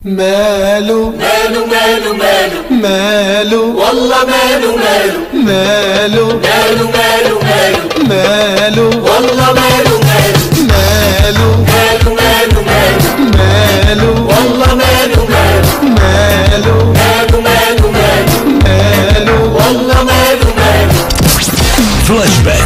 ماله ماله ماله ماله ماله والله ماله ماله ماله ماله ماله ماله ماله والله ماله ماله ماله ماله ماله ماله ماله والله ماله ماله ماله ماله ماله ماله ماله والله ماله ماله Flashback.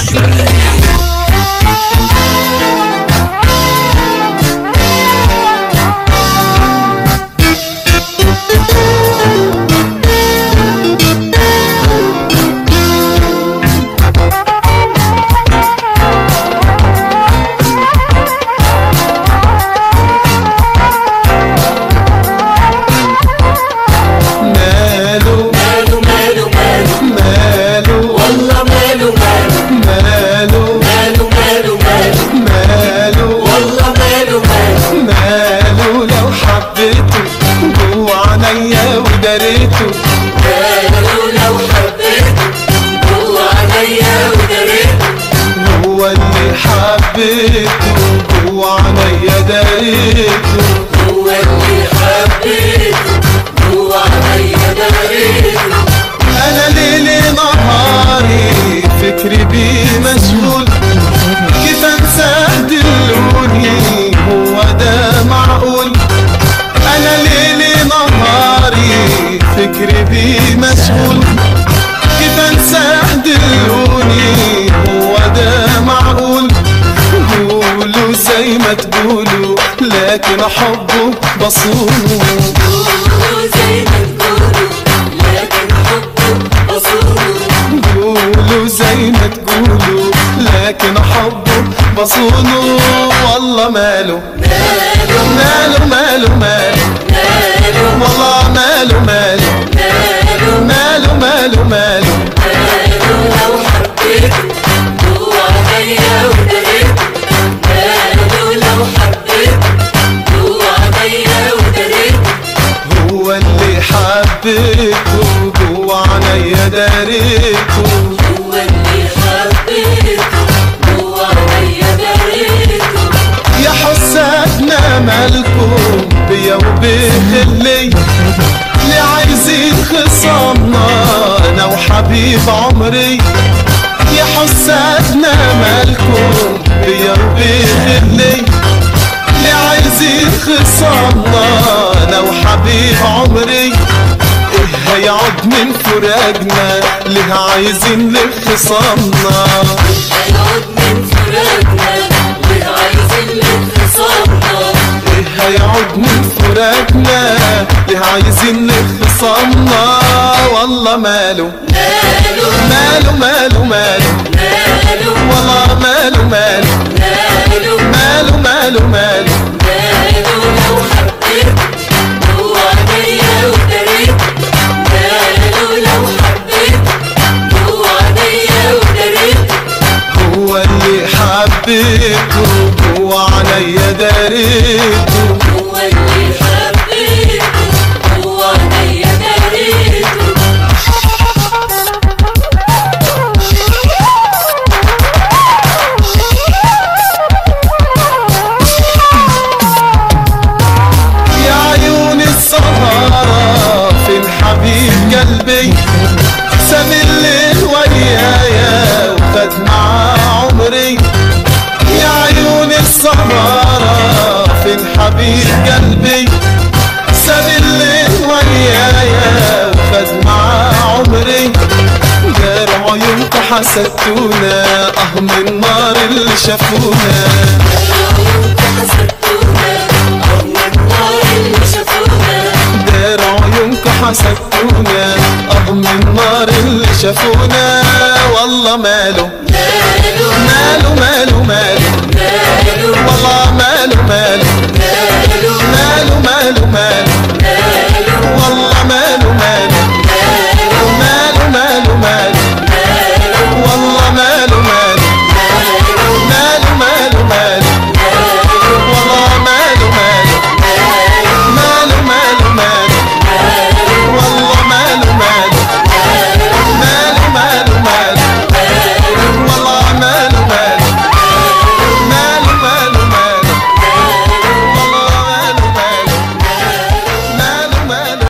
ودريته ماله لو حبيته جوا عينيا ودريته هو اللي حبيته جوا عينيا دريته هو اللي حبيته جوا عينيا دريته انا ليلي نهاري فكري بيه مشغول كيف انساه دلوني هو ده معقول انا ليلي نهاري فكري بيه مشغول كيف انساه دلوني هو ده معقول قولوا زي ما تقولوا لكن حبه بصونه قولوا زي ما تقولوا لكن حبه بصونه قولوا زي ما تقولوا لكن حبه بصونه والله ماله ماله ماله ماله ماله ماله والله ماله ماله ماله ماله ماله ماله لو حبيته جوا عينيا ودريته ماله لو حبيته جوا عينيا ودريته هو اللي حبيته جوا عينيا داريته هو اللي حبيته جوا عينيا دريته يا حسادنا مالكم بيا وبخلي اللي عايزين خصامنا انا وحبيب عمري يا حسادنا مالكم بيا وبخلي اللي عايزين خصامنا انا وحبيب عمري ايه هيعود من فراقنا ليه عايزين لخصامنا هيعود من فراقنا ليه عايزين لخصامنا ايه هيعود من فراقنا ليه عايزين لخصامنا والله ماله ماله ماله ماله ماله ماله والله ماله ماله ماله ماله ماله ماله ماله لو حبيته جوا عينيا ودريته ماله لو حبيته جوا عينيا ودريته هو اللي حبيته جوا عينيا داريته هو اللي حبيته جوا عينيا دريته يا عيون السهرة فين حبيب قلبي ساب الليل ويايا وخد معاه عمري يا عيون السهرة فين حبيب قلبي ساب الليل ويايا وخد معاه عمري دار عيونكم حسدتونا من النار اللي شافونا دار عيونكم حسدتونا من النار اللي شافونا والله ماله